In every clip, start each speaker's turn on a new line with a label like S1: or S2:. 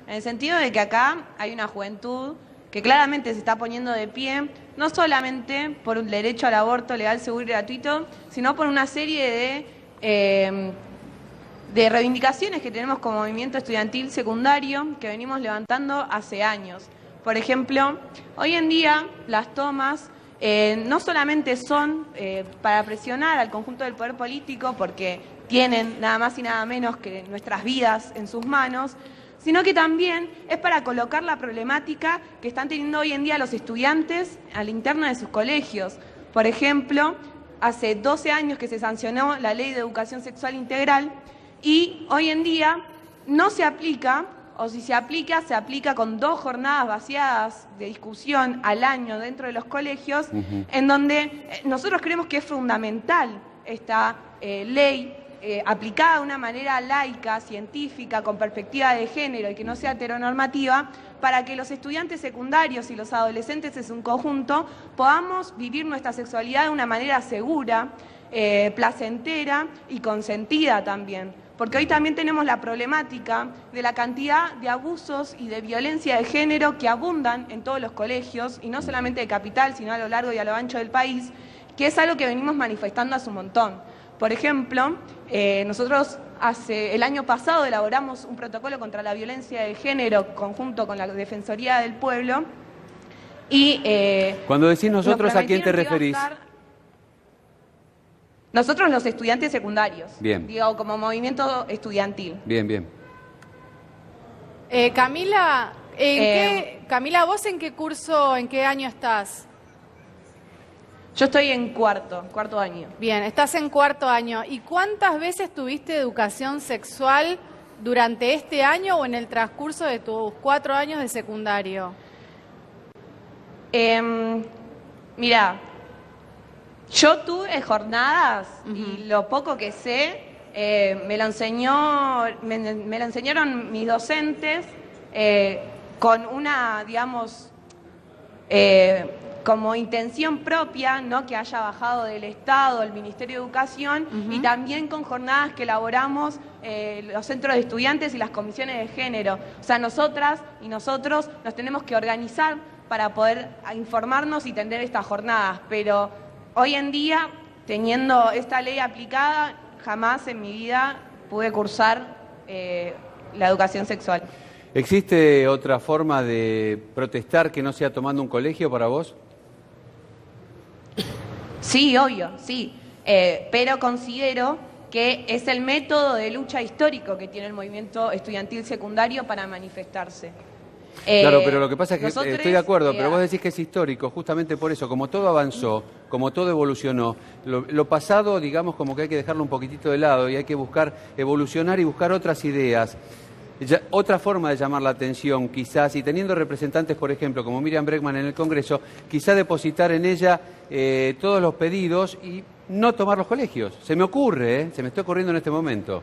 S1: en el sentido de que acá hay una juventud que claramente se está poniendo de pie, no solamente por un derecho al aborto legal, seguro y gratuito, sino por una serie de reivindicaciones que tenemos como movimiento estudiantil secundario que venimos levantando hace años. Por ejemplo, hoy en día las tomas no solamente son para presionar al conjunto del poder político, porque tienen nada más y nada menos que nuestras vidas en sus manos, sino que también es para colocar la problemática que están teniendo hoy en día los estudiantes a la interna de sus colegios. Por ejemplo, hace 12 años que se sancionó la Ley de Educación Sexual Integral y hoy en día no se aplica, o si se aplica con 2 jornadas vaciadas de discusión al año dentro de los colegios, en donde nosotros creemos que es fundamental esta ley aplicada de una manera laica, científica, con perspectiva de género y que no sea heteronormativa, para que los estudiantes secundarios y los adolescentes en su conjunto podamos vivir nuestra sexualidad de una manera segura, placentera y consentida también. Porque hoy también tenemos la problemática de la cantidad de abusos y de violencia de género que abundan en todos los colegios, y no solamente de Capital, sino a lo largo y a lo ancho del país, que es algo que venimos manifestando hace un montón. Por ejemplo, nosotros el año pasado elaboramos un protocolo contra la violencia de género conjunto con la Defensoría del Pueblo y...
S2: Cuando decís nosotros, ¿a quién te referís?
S1: Nosotros los estudiantes secundarios,
S2: bien.
S1: Digo, como movimiento estudiantil.
S2: Bien, bien.
S3: Camila, Camila, ¿vos en qué curso, en qué año estás?
S1: Yo estoy en cuarto año.
S3: Bien, estás en 4º año. ¿Y cuántas veces tuviste educación sexual durante este año o en el transcurso de tus 4 años de secundario?
S1: Mirá, yo tuve jornadas y lo poco que sé me lo enseñaron mis docentes con una, digamos, como intención propia, no que haya bajado del Estado, el Ministerio de Educación, y también con jornadas que elaboramos los centros de estudiantes y las comisiones de género. O sea, nosotras y nosotros nos tenemos que organizar para poder informarnos y tener estas jornadas, pero hoy en día, teniendo esta ley aplicada, jamás en mi vida pude cursar la educación sexual.
S2: ¿Existe otra forma de protestar que no sea tomando un colegio para vos?
S1: Sí, obvio, sí, pero considero que es el método de lucha histórico que tiene el movimiento estudiantil secundario para manifestarse.
S2: Claro, pero lo que pasa es que estoy de acuerdo, pero vos decís que es histórico, justamente por eso, como todo avanzó, como todo evolucionó, lo pasado, digamos, como que hay que dejarlo un poquitito de lado y hay que buscar evolucionar y buscar otras ideas. Otra forma de llamar la atención, quizás, y teniendo representantes, por ejemplo, como Miriam Bregman en el Congreso, quizá depositar en ella todos los pedidos y no tomar los colegios. Se me ocurre, se me está ocurriendo en este momento.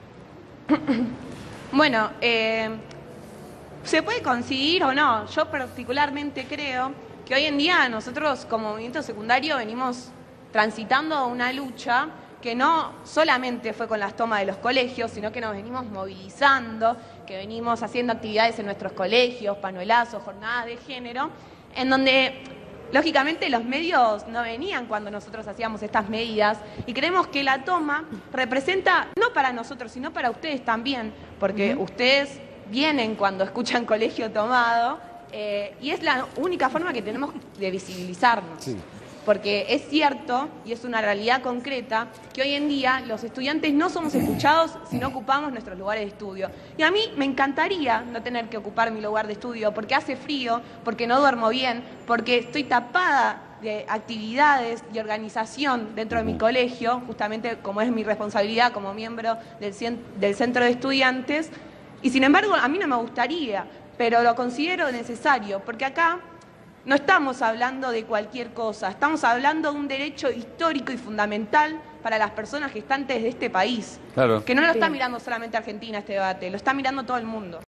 S1: Bueno, se puede conseguir o no. Yo particularmente creo que hoy en día nosotros como movimiento secundario venimos transitando una lucha que no solamente fue con las tomas de los colegios, sino que nos venimos movilizando, que venimos haciendo actividades en nuestros colegios, panuelazos, jornadas de género, en donde lógicamente los medios no venían cuando nosotros hacíamos estas medidas, y creemos que la toma representa, no para nosotros, sino para ustedes también, porque ustedes vienen cuando escuchan Colegio Tomado, y es la única forma que tenemos de visibilizarnos. Sí. Porque es cierto, y es una realidad concreta, que hoy en día los estudiantes no somos escuchados si no ocupamos nuestros lugares de estudio. Y a mí me encantaría no tener que ocupar mi lugar de estudio, porque hace frío, porque no duermo bien, porque estoy tapada de actividades y organización dentro de mi colegio, justamente como es mi responsabilidad como miembro del centro de estudiantes, y sin embargo a mí no me gustaría, pero lo considero necesario, porque acá no estamos hablando de cualquier cosa, estamos hablando de un derecho histórico y fundamental para las personas gestantes de este país. Claro. Que no lo está mirando solamente Argentina este debate, lo está mirando todo el mundo.